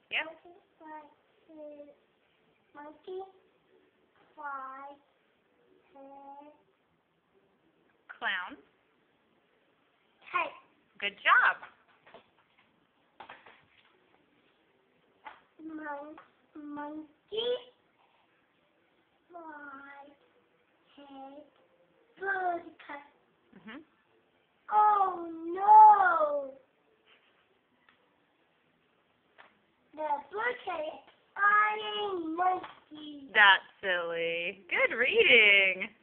Yep. Monkey, fly, head, Clown. kite. Good job. Monkey, fly, head, bird, kite. Mhm. Oh no! The bird kite is flying monkey. That's silly. Good reading.